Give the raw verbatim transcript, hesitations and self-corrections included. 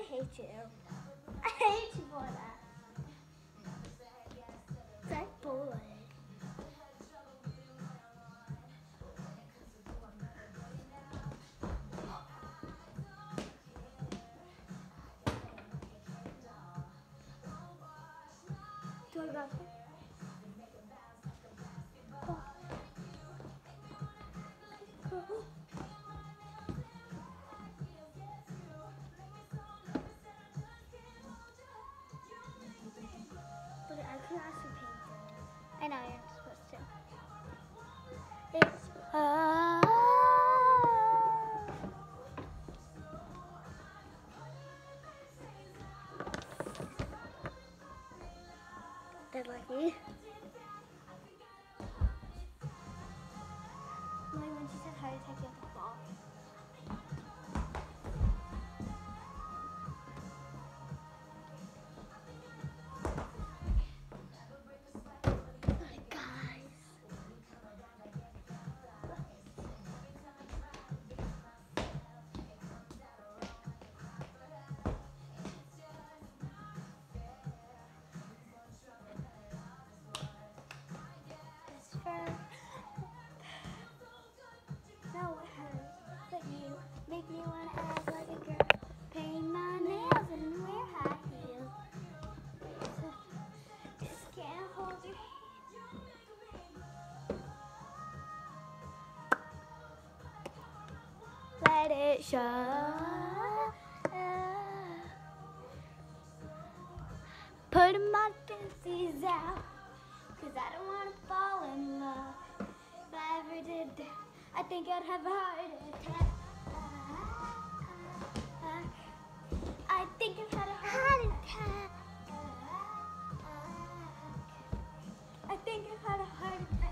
hate you. I hate you for that. That boy. Do I got it? But I can also paint it. I know you're supposed to. It's uh, They're lucky. Like when she said heart attack, you have to fall. No, it hurts, but you make me want to act like a girl. Paint my nails and wear high heels. Just can't hold your hand. Let it show. Put my fancies out, 'cause I don't want to fall in love. If I ever did, I think I'd have a heart attack. I think I've had a heart attack. I think I've had a heart attack.